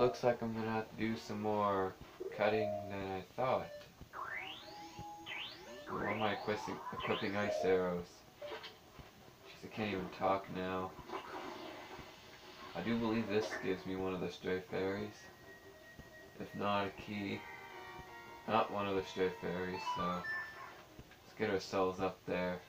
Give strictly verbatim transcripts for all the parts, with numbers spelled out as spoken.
looks like I'm gonna have to do some more cutting than I thought. Why am I equipping, equipping ice arrows? Jeez, I can't even talk now. I do believe this gives me one of the stray fairies. If not a key. Not one of the stray fairies, so let's get ourselves up there.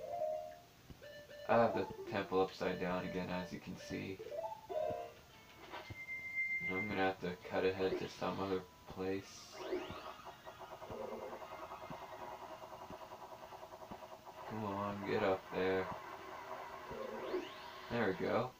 I have the temple upside down again, as you can see. And I'm gonna have to cut ahead to some other place. Come on, get up there. There we go.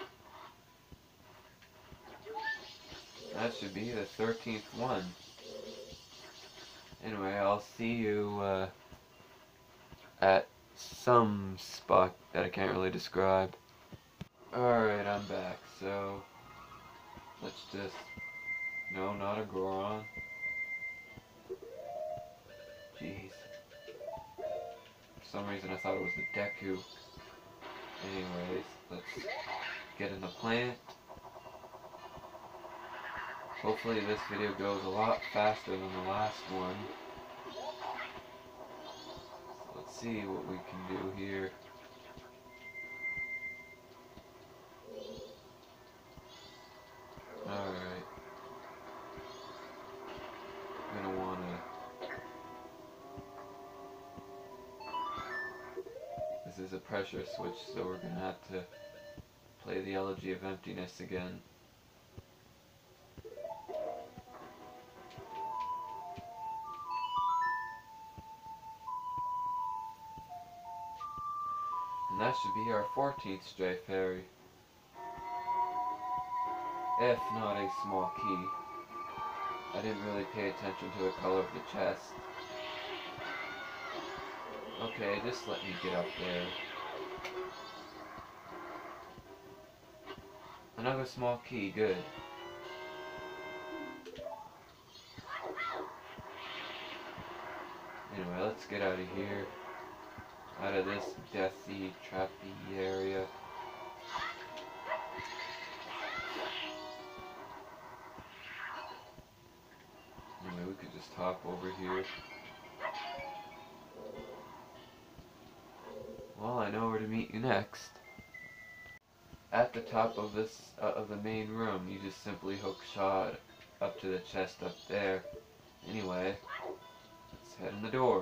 That should be the thirteenth one. Anyway, I'll see you uh, at some spot that I can't really describe. Alright, I'm back, so let's just... No, not a Goron. Jeez. For some reason I thought it was the Deku. Anyways, let's get in the plant. Hopefully this video goes a lot faster than the last one. So let's see what we can do here. Alright. I'm gonna wanna... This is a pressure switch, so we're gonna have to play the Elegy of Emptiness again. And that should be our fourteenth stray fairy. If not a small key. I didn't really pay attention to the color of the chest. Okay, just let me get up there. Another small key, good. Anyway, let's get out of here. Out of this deathy, trappy area. Anyway, we could just hop over here. Well, I know where to meet you next. At the top of this, uh, of the main room, you just simply hook Shaw up to the chest up there. Anyway, let's head in the door.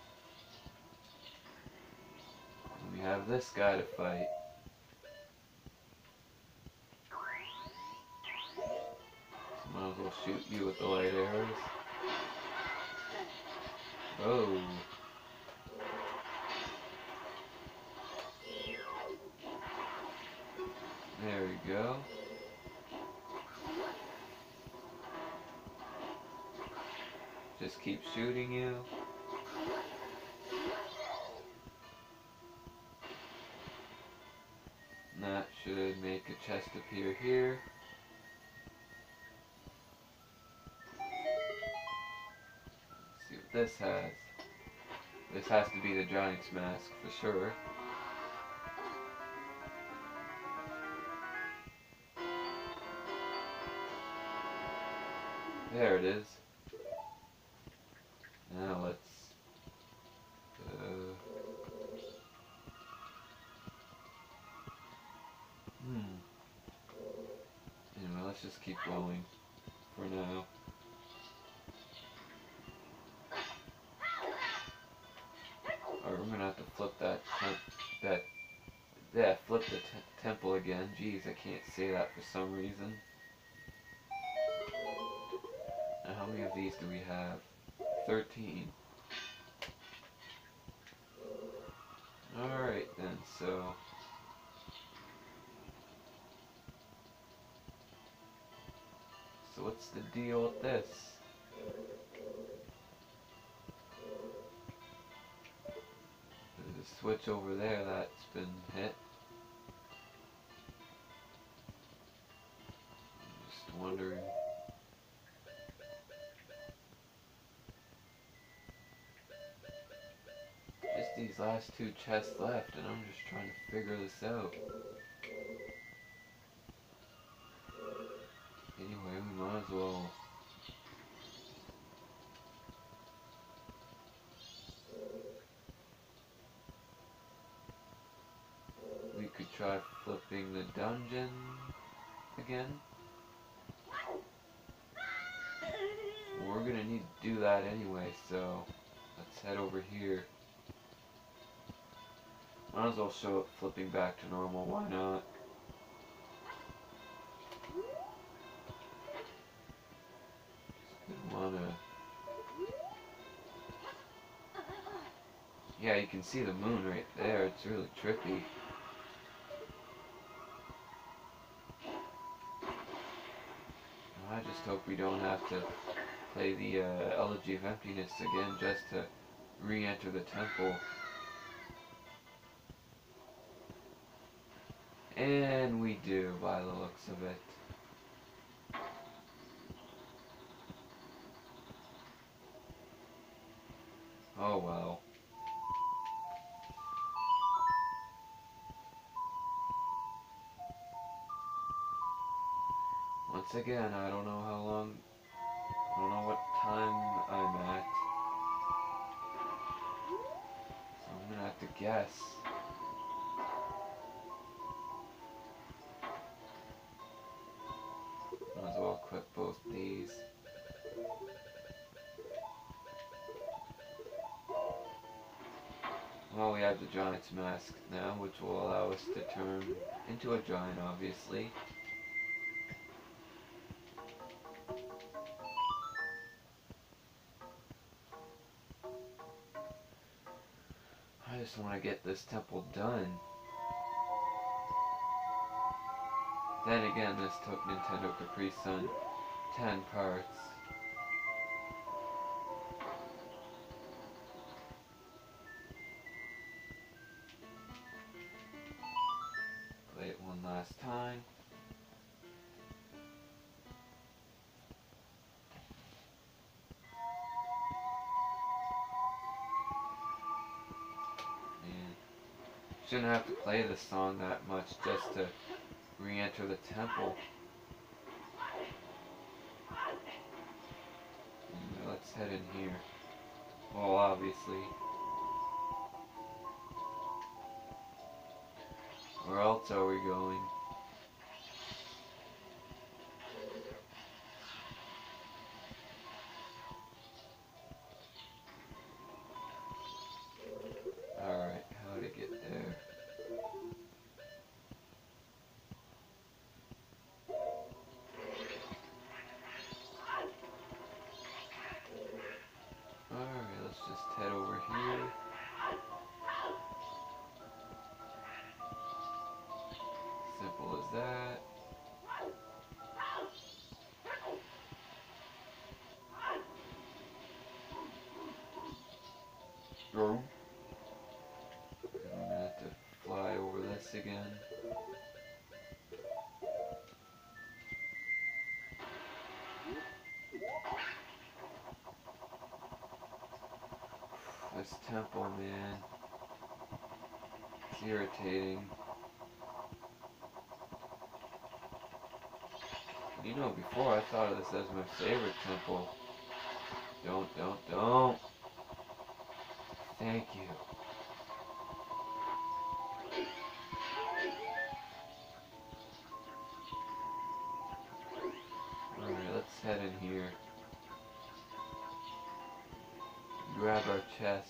And we have this guy to fight. So might as well shoot you with the light arrows. Oh. There we go. Just keep shooting you. And that should make a chest appear here. Let's see what this has. This has to be the Giant's Mask for sure. There it is. Now let's... Uh, hmm. Anyway, let's just keep going for now. Or we're gonna have to flip that temp that yeah, flip the t temple again. Jeez, I can't say that for some reason. Now, how many of these do we have? Thirteen. Alright then, so So what's the deal with this? There's a switch over there that's been hit. I'm just wondering. Just these last two chests left, and I'm just trying to figure this out. Anyway, might as well. We could try flipping the dungeon again. We're gonna need to do that anyway, so let's head over here. Might as well show it flipping back to normal, why not? Just wanna... Yeah, you can see the moon right there, it's really trippy. I just hope we don't have to play the uh, Elegy of Emptiness again just to re-enter the temple. And we do, by the looks of it. Oh well. Once again, I don't know how long, I don't know what time I'm at. So I'm gonna have to guess. Might as well equip both these. Well, we have the Giant's Mask now, which will allow us to turn into a giant, obviously. I just want to get this temple done. Then again, this took Nintendo Capri Sun ten parts. Play it one last time. Man, shouldn't have to play this song that much just to re-enter the temple. And let's head in here. Well, obviously. Where else are we going? Alright, how to get there? Alright, let's just head over here. Simple as that. Go. I'm gonna have to fly over this again. This temple, man. It's irritating. You know, before I thought of this as my favorite temple. Don't, don't, don't. Thank you. Alright, let's head in here. Grab our chest.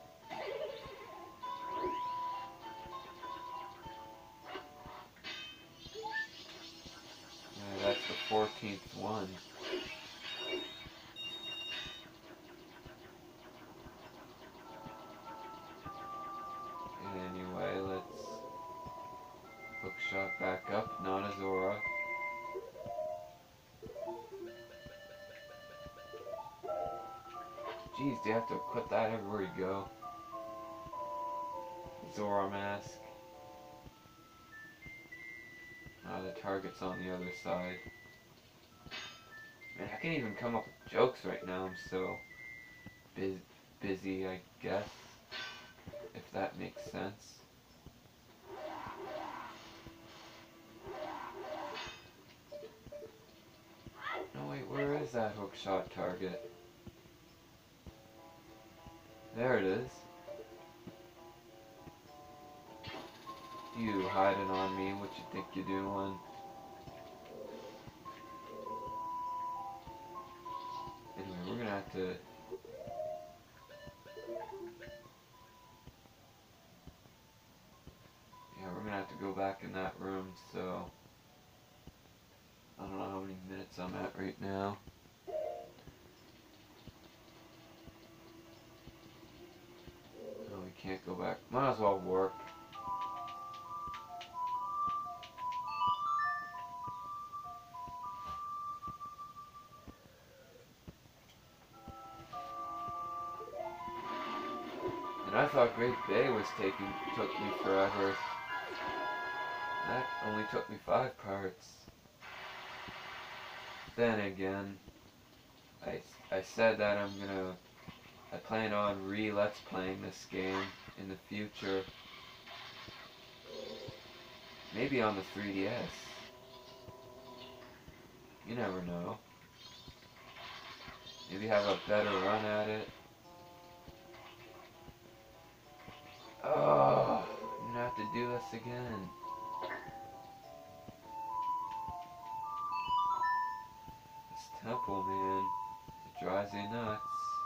Yeah, that's the fourteenth one. Anyway, let's hookshot back up, not Azora. Jeez, do you have to equip that everywhere you go? Zora mask. Ah, the target's on the other side. Man, I can't even come up with jokes right now. I'm so biz busy, I guess. If that makes sense. No, is that hook shot target? There it is. You hiding on me, what you think you're doing? Anyway, we're gonna have to... Yeah, we're gonna have to go back in that room, so... I don't know how many minutes I'm at right now. No, we can't go back. Might as well warp. And I thought Great Bay was taking took me forever. That only took me five parts. Then again, I, I said that I'm gonna, I plan on re-let's playing this game in the future. Maybe on the three D S. You never know. Maybe have a better run at it. Oh, I'm gonna have to do this again. This temple, man, it drives me nuts.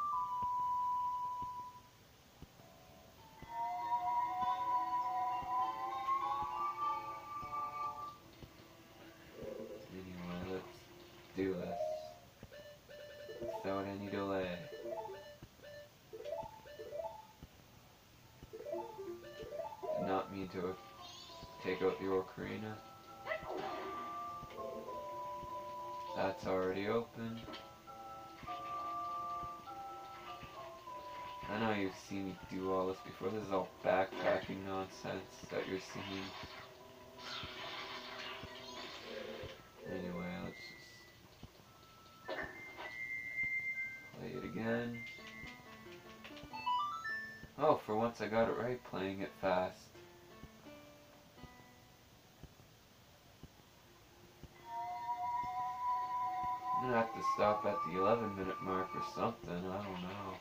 Anyway, let's do this without any delay. Did not mean to take out the ocarina. That's already open. I know you've seen me do all this before. This is all backtracking nonsense that you're seeing. Anyway, let's just play it again. Oh, for once I got it right, playing it fast. I'm gonna have to stop at the eleven minute mark or something, I don't know.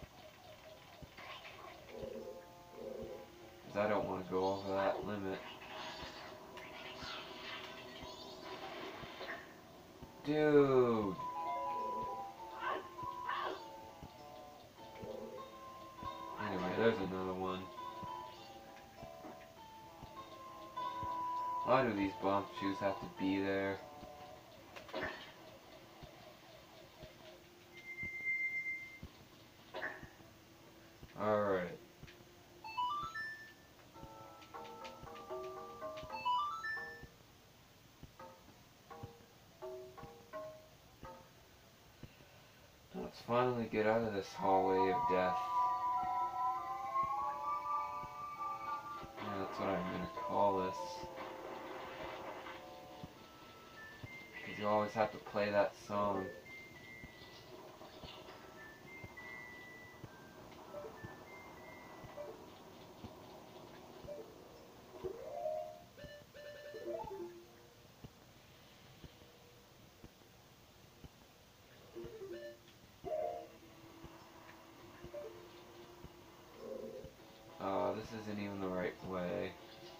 Because I don't want to go over that limit. Dude! Anyway, there's another one. Why do these bomb shoes have to be there? Alright. Let's finally get out of this hallway of death. Yeah, that's what I'm gonna call this. Because you always have to play that song. Oh, this isn't even the right way.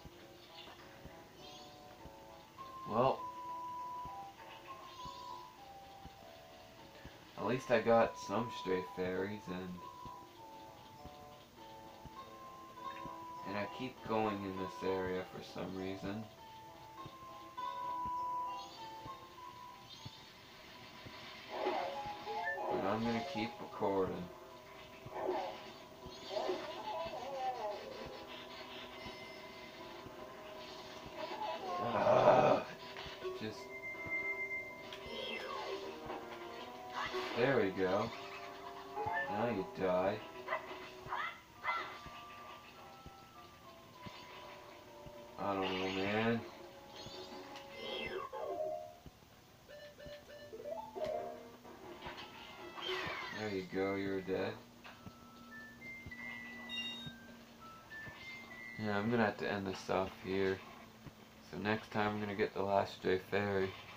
Well, at least I got some stray fairies, and and I keep going in this area for some reason. But I'm gonna keep recording. Ah, just there we go. Now you die. I don't know, man. There you go, you're dead. Yeah, I'm gonna have to end this off here. So next time I'm gonna get the last stray fairy.